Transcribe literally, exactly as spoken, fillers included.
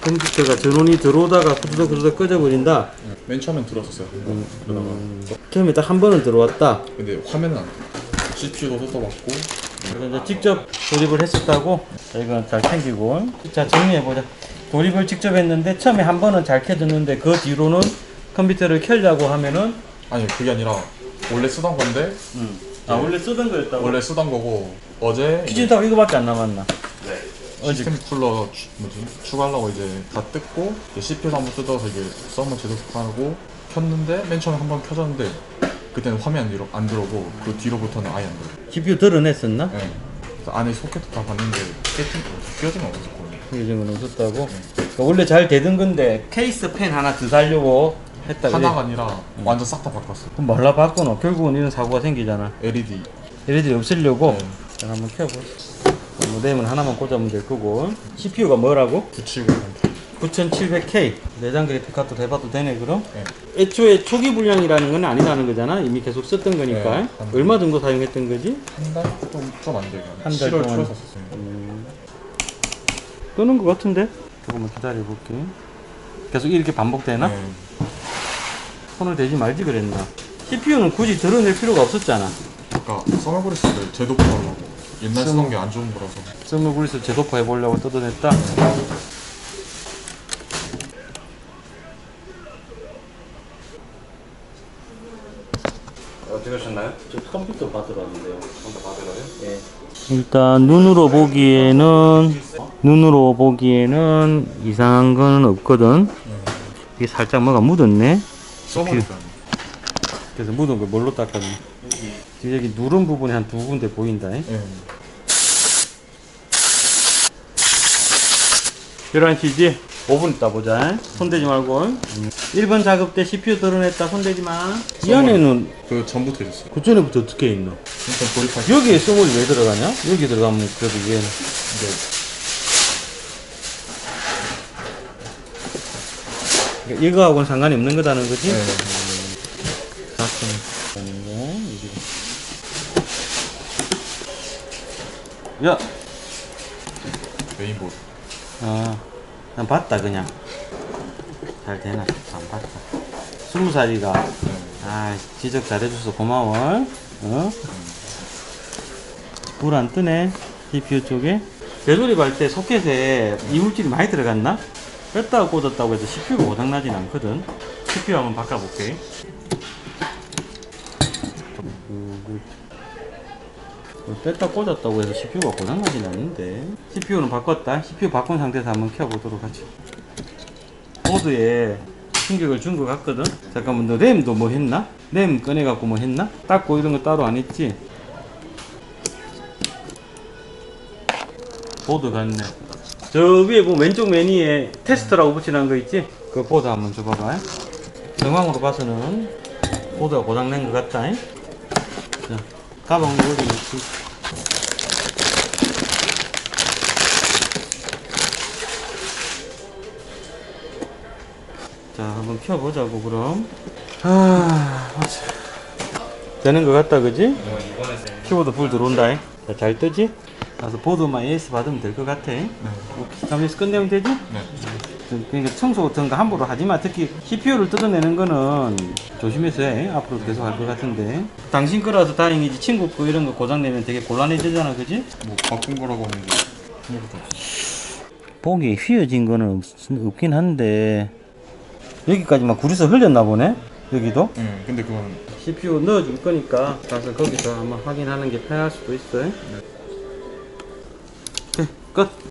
컴퓨터가 전원이 들어오다가 후두덕 후두덕 꺼져버린다. 맨 처음엔 들어왔었어요. 음, 그러다가 음. 처음에 딱 한 번은 들어왔다. 근데 화면은 안 돼. 씨피유도 뜯어봤고. 그래서 이제 직접 조립을 했었다고. 자, 이건 잘 챙기고. 자, 정리해보자. 조립을 직접 했는데 처음에 한 번은 잘 켜졌는데 그 뒤로는 컴퓨터를 켜려고 하면은 아니 그게 아니라 원래 쓰던 건데. 음. 아 원래 쓰던 거였다고? 원래 쓰던 거고 어제 키즈타고 이거밖에 안 남았나? 네. 시스템 쿨러 추, 뭐지? 추가하려고 이제 다 뜯고 씨피유도 한번 뜯어서 이게 썸을 제작하고 켰는데 맨 처음에 한번 켜졌는데 그때는 화면 안, 들어, 안 들어오고 그 뒤로부터는 아예 안 들어요. 씨피유 드러냈었나? 네. 그래서 안에 소켓도 다 봤는데 세팅 끼어진 건 없었거든요. 끼어진 건 없었다고? 네. 그러니까 원래 잘 되던 건데 케이스 펜 하나 더 살려고 했다. 하나가 그래? 아니라 응. 완전 싹 다 바꿨어. 그럼 말라 바꿔놓. 결국은 이런 사고가 생기잖아. 엘이디 엘이디 없애려고? 네. 자, 한번 켜보자. 뭐 램은 하나만 꽂아보면 될 거고. 씨피유가 뭐라고? 구칠공 구천칠백 케이. 내장 그래픽카드 해봐도 되네 그럼? 네. 애초에 초기 불량이라는 건 아니라는 거잖아. 이미 계속 썼던 거니까. 네. 얼마 정도 사용했던 거지? 한 달? 좀, 좀 안 돼요. 한 달 칠월 동안. 초에 샀었어요. 음... 끄는 거 같은데? 조금만 기다려볼게. 계속 이렇게 반복되나? 네. 손을 대지 말지 그랬나? 씨피유는 굳이 드러낼 필요가 없었잖아. 아까 서머그리스를 제도포 하려고 옛날 쓰던 게 안 좋은 거라서 서머그리스 제도포 해보려고 뜯어냈다? 어떻게 하셨나요? 저 컴퓨터 받으러 왔는데요. 한번 받으러요? 예. 일단 눈으로 보기에는 눈으로 보기에는 이상한 건 없거든. 이게 살짝 뭐가 묻었네. 써버릴까. 그래서 묻은 걸 뭘로 닦았니? 여기, 여기 누른 부분이 한 두 군데 보인다. 네. 열한 시지? 오 분 있다 보자. 손대지 말고. 일 번 작업 때 씨피유 드러냈다. 손대지 마. 이 안에는 그 전부터 있었어요. 그 전에부터 어떻게 있노? 일단 조립할 여기에 써머리 왜 들어가냐? 여기 들어가면 그래도 얘는 그러니까 이거하고는 상관이 없는 거다는 거지? 네. 야! 메인보드. 아, 난 봤다 그냥. 잘 되나? 안 봤다. 스무 살이가 아 지적 잘해줘서 고마워. 어? 불 안 뜨네. 씨피유 쪽에. 재조립할 때 소켓에 이물질이 많이 들어갔나? 뺐다가 꽂았다고 해서 씨피유가 고장나진 않거든. 씨피유 한번 바꿔볼게. 뺐다 꽂았다고 해서 씨피유가 고장나진 않는데. 씨피유는 바꿨다. 씨피유 바꾼 상태에서 한번 켜보도록 하지. 보드에 충격을 준 것 같거든. 잠깐만, 너 램도 뭐 했나? 램 꺼내갖고 뭐 했나? 닦고 이런 거 따로 안 했지? 보드 같네. 저 위에 보면 왼쪽 매니에 테스트라고 붙여놓은 거 있지? 그 보드 한번 줘봐봐. 정황으로 봐서는 보드가 고장난 것 같다. 자, 가방 어디 있지? 자, 한번 켜보자고 그럼. 아, 맞아. 되는 것 같다, 그지? 키보드 불 들어온다. 자, 잘 뜨지? 가서 보드만 에이에스 받으면 될 것 같아. 네. 그럼 여기서 끝내면 되지? 네. 그러니까 청소 같은 거 함부로 하지 마. 특히 씨피유를 뜯어내는 거는 조심해서 해. 앞으로도 계속 할 것 같은데. 당신 거라서 다행이지. 친구 거 이런 거 고장내면 되게 곤란해지잖아, 그지? 뭐 바꾼 거라고 하는 게 보기에 휘어진 거는 없, 없긴 한데 여기까지만 구리서 흘렸나 보네. 여기도. 네, 근데 그건 씨피유 넣어줄 거니까 가서 거기서 한번 확인하는 게 편할 수도 있어. 네. 오케이, 끝.